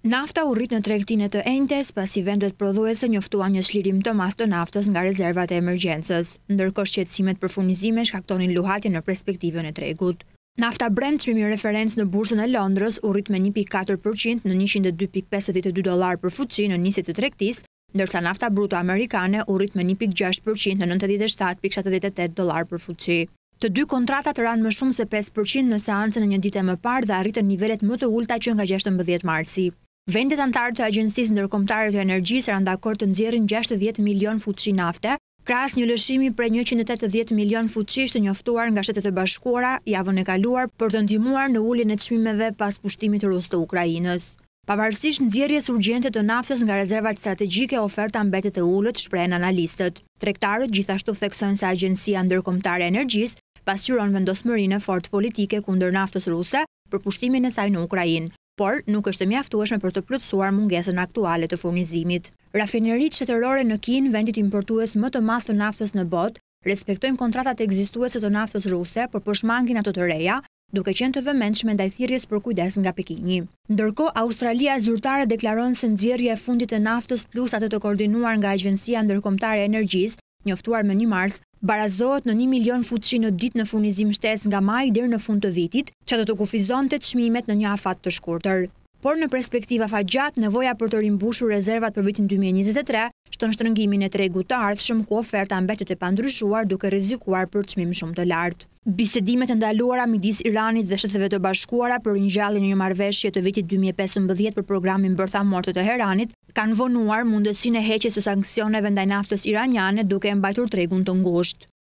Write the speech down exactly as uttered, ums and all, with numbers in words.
Nafta u rrit në tregtinë të enjtes pasi vendet prodhuese njoftuan një çlirim të madh të naftës nga rezervat e emergjencës, ndërkohë shqetësimet për furnizime shkaktonin luhatje në perspektivën e tregut. Nafta Brent, çmimi referencë në bursën e Londrës, u rrit me një pikë katër përqind në njëqind e dy pikë pesëdhjetë e dy dollar për fuçi në nisje të tregtisë, ndërsa nafta bruto amerikane u rrit me një pikë gjashtë përqind në nëntëdhjetë e shtatë pikë shtatëdhjetë e tetë dollar për fuçi. Të dy kontratat ranë më shumë se pesë përqind në seancën e një dite më parë dhe arritën nivelet më të ulta që nga gjashtëmbëdhjetë marsi. Vendet anëtare të Agjencisë Ndërkombëtare të Energjisë ranë dakord të nxjerrin gjashtëdhjetë milion fuçi nafte, krahas një lëshimi prej njëqind e tetëdhjetë milion fuçish të njoftuar nga Shtetet e Bashkuara javën e kaluar për të ndihmuar në uljen e çmimeve pas pushtimit rus të Ukrainës. Pavarësisht nxjerrjes urgjente të naftës nga rezervat strategjike, oferta mbetet e ulët, shprehen analistët. Tregtarët gjithashtu theksojnë se Agjencia Ndërkombëtare e Energjisë pasqyron vendosmërinë fortë politike kundër naftës ruse për pushtimin e saj në Ukrainë, por nuk është e mjaftueshme për të plotësuar mungesën aktuale të furnizimit. Rafineritë shtetërore në Kinë, vendit importues më të madh të naftës në botë, respektojnë kontratat ekzistuese të naftës ruse, por po shmangin ato të reja, duke qenë të vëmendshme ndaj thirrjes për kujdes nga Pekingi. Ndërkohë, Australia zyrtare deklaron se nxjerrja e fundit e naftës plus atë të koordinuar nga Agjencia Ndërkombëtare e Energjisë, njoftuar më një mars, barazohet në një milion fuçi në ditë në furnizim shtesë nga maj deri në fund të vitit, që do të kufizonte çmimet në një afat të shkurtër. Por në perspektiva faqat, nevoja për të rimbushur rezervat për vitin dy mijë e njëzet e tre shton shtrëngimin e tregut të ardhshëm ku oferta mbetet e pandryshuar duke rrezikuar për çmim shumë të lartë. Bisedimet e ndaluara midis Iranit dhe Shteteve të Bashkuara për ringjalljen e një marrëveshje të vitit dy mijë e pesëmbëdhjetë për programin bërthamor të Teheranit kanë vonuar mundësinë e heqjes së sanksioneve ndaj naftës iraniane duke e mbajtur tregun të ngushtë.